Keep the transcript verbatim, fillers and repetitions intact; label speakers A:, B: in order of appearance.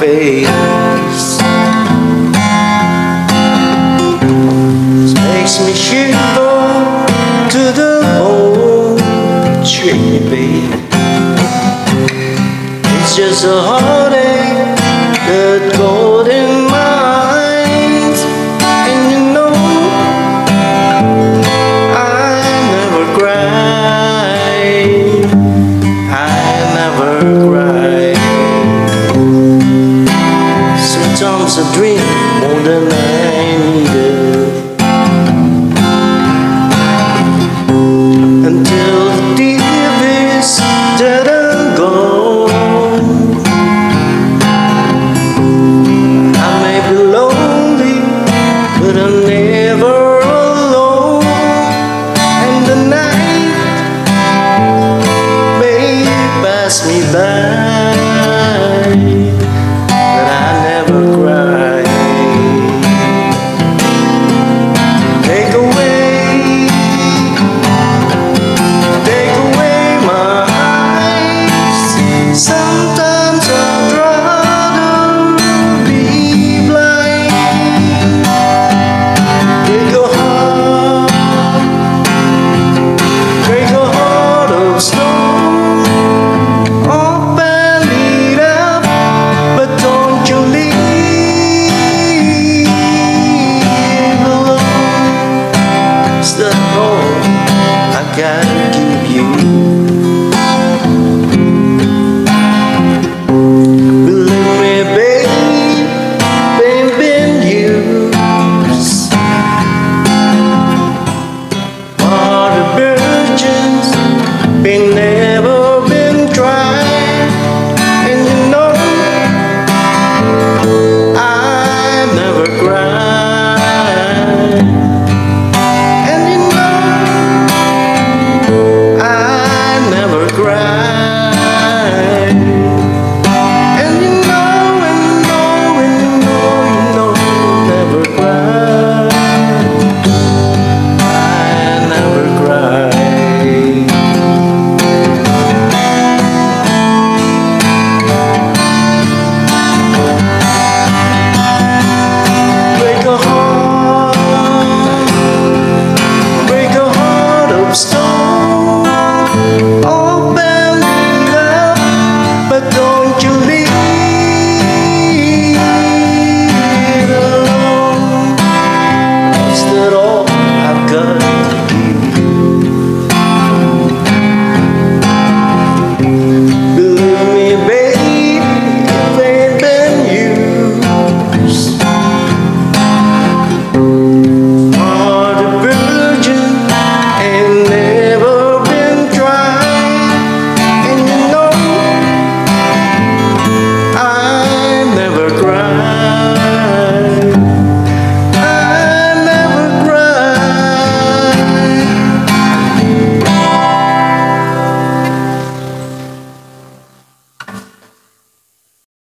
A: face. It makes me shiver to the bone. Trick me, babe. It's just a heartache that gold in my eyes. And you know I never cry. I never cry. Sometimes I dream more than I needed, until the deep is dead and gone. I may be lonely, but I'm never alone. And the night may pass me by,